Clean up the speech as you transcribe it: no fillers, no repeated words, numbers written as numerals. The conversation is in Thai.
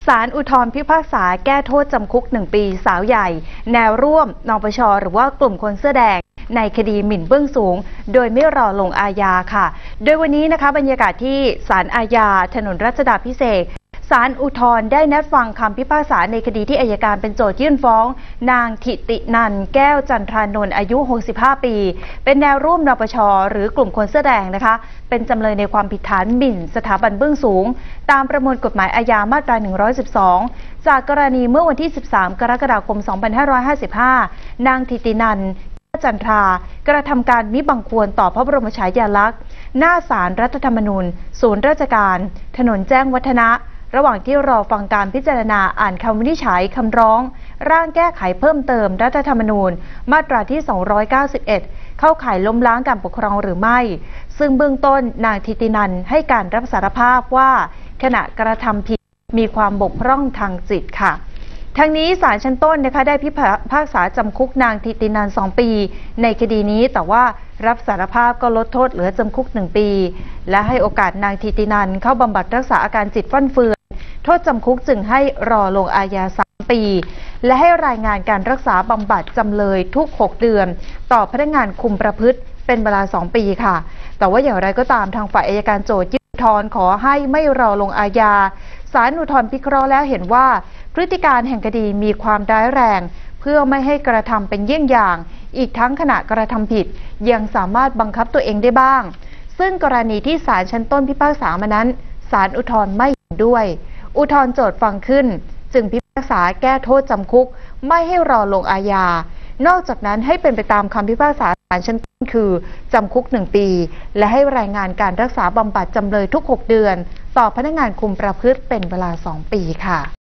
ศาลอุทธรณ์พิพากษาแก้โทษจำคุก1 ปีสาวใหญ่แนวร่วมนปช.หรือว่ากลุ่มคนเสื้อแดงในคดีหมิ่นเบื้องสูงโดยไม่รอลงอาญาค่ะโดยวันนี้นะคะบรรยากาศที่ศาลอาญาถนนรัชดาภิเษกศาลอุทธรณ์ได้นัดฟังคำพิพากษาในคดีที่อัยการเป็นโจทยื่นฟ้องนางถิตินันท์แก้วจันทรานนท์อายุ65 ปีเป็นแนวร่วมนปช.หรือกลุ่มคนเสื้อแดงนะคะเป็นจำเลยในความผิดฐานหมิ่นสถาบันเบื้องสูงตามประมวลกฎหมายอาญามาตรา112จากกรณีเมื่อวันที่13 กรกฎาคม 2555นางถิตินันท์จันทรากระทำการมิบังควรต่อพระบรมฉายาลักษณ์หน้าศาลรัฐธรรมนูญศูนย์ราชการถนนแจ้งวัฒนะระหว่างที่รอฟังการพิจารณาอ่านคำวินิจฉัยคำร้องร่างแก้ไขเพิ่มเติมรัฐธรรมนูญมาตราที่291เข้าข่ายล้มล้างการปกครองหรือไม่ซึ่งเบื้องต้นนางถิตินันท์ให้การรับสารภาพว่าขณะกระทำผิดมีความบกพร่องทางจิตค่ะทั้งนี้ศาลชั้นต้นนะคะได้พิพากษาจำคุกนางถิตินันท์2 ปีในคดีนี้แต่ว่ารับสารภาพก็ลดโทษเหลือจำคุก1 ปีและให้โอกาสนางถิตินันท์เข้าบำบัดรักษาอาการจิตฟั่นเฟือนโทษจำคุกจึงให้รอลงอาญา3 ปีและให้รายงานการรักษาบำบัดจำเลยทุก6 เดือนต่อพนักงานคุมประพฤติเป็นเวลา2 ปีค่ะแต่ว่าอย่างไรก็ตามทางฝ่ายอัยการโจทยื่นอุทธรณ์ขอให้ไม่รอลงอาญาศาลอุทธรณ์พิเคราะห์แล้วเห็นว่าพฤติการแห่งคดีมีความร้ายแรงเพื่อไม่ให้กระทำเป็นเยี่ยงอย่างอีกทั้งขณะกระทำผิดยังสามารถบังคับตัวเองได้บ้างซึ่งกรณีที่ศาลชั้นต้นพิพากษามานั้นศาลอุทธรณ์ไม่เห็นด้วยอุทธรณ์โจทก์ฟังขึ้นจึงพิพากษาแก้โทษจำคุกไม่ให้รอลงอาญานอกจากนั้นให้เป็นไปตามคำพิพากษาศาลชั้นต้นคือจำคุก1 ปีและให้รายงานการรักษาบำบัดจำเลยทุก6 เดือนต่อพนักงานคุมประพฤติเป็นเวลา2 ปีค่ะ